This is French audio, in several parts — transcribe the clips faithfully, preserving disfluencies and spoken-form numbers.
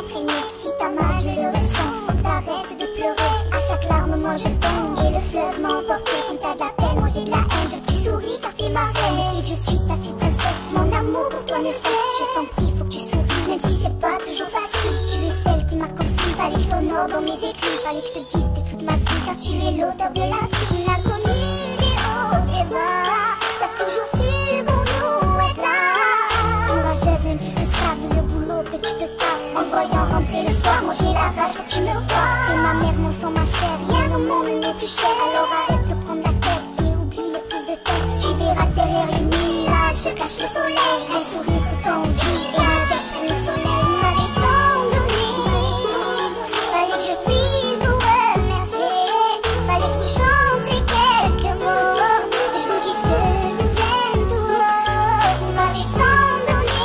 imprégné. Si t'as mal, je le ressens. Faut que t'arrêtes de pleurer. À chaque larme, moi je tombe et le fleuve m'a emporté. Quand t'as de la peine, moi j'ai de la haine. Je veux que tu souris car t'es ma reine et que je suis ta petite princesse. Mon amour pour toi ne cesse. Je t'en prie, faut que tu souris, même si c'est pas toujours facile. Tu es celle qui m'a construit. Fallait que je t'honore dans mes écrits. Fallait que je te dise t'es toute ma vie. Car tu es l'auteur de la vie. Tu n'as connu les hauts et bas. T'as toujours su pour nous être là. Courageuse, même plus que ça, vu le boulot que tu te tapes. En voyant rentrer le soir, moi j'ai la rage, faut que tu me vois. T'es ma mère, mon sang, ma chair. Rien au monde n'est plus cher. Alors arrête de prendre la tête et oublie les prises de tête. Tu verras que derrière les nuages se cache le soleil. Un sourire sur ton visage, le soleil m'avait tant donné. Fallait que je puisse vous remercier. Fallait que je vous chante quelques mots. Que je vous dise que je vous aime tout haut. Vous m'avez tant donné.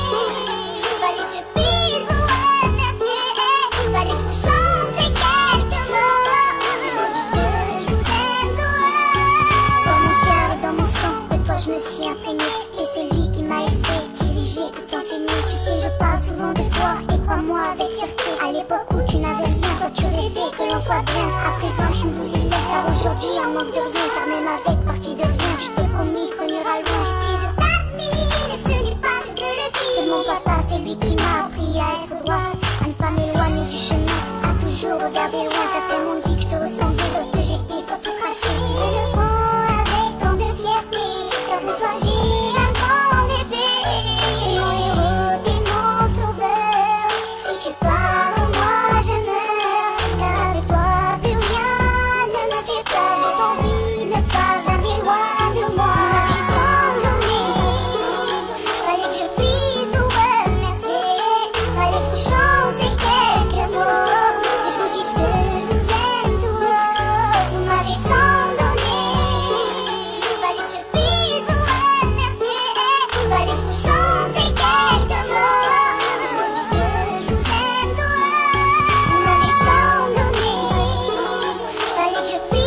Fallait que je puisse vous remercier. Fallait que je vous chante quelques mots. Que je vous dise que je vous aime tout haut. Dans mon cœur et dans mon sang, de toi je me suis imprégné. Et celui qui m'a élevé, dirigé, tout enseigné. Tu sais, je parle souvent de toi et crois-moi avec fierté. À l'époque où tu n'avais rien, toi tu rêvais que l'on soit bien. À présent je me voulais l'être, car aujourd'hui on manque de rien. Car même avec partie de rien, tu t'es promis qu'on ira loin. Tu sais, je t'admire et ce n'est pas que de le dire. C'est mon papa, celui qui m'a appris à être droite, à ne pas m'éloigner du chemin, à toujours regarder loin. Certains m'ont dit que je te ressemblais, d'autres que j'étais toi tout craché. Je le prends avec tant de fierté, car pour toi j'ai un grand respect. T'es mon héros, t'es mon sauveur. Si tu pars, moi je meurs. Car avec toi plus rien ne me fait peur. Je t'en prie, ne pars jamais loin de moi. M'avez tant donné. Fallait que je puisse vous remercier. Fallait que je vous chante quelques mots. Que je vous dise que je vous aime tout haut. Vous m'avez tant donné. Fallait que je puisse vous remercier. Fallait que je vous chante quelques mots. Que je vous dise que je vous aime tout haut. Vous m'avez tant donné. Fallait que je puisse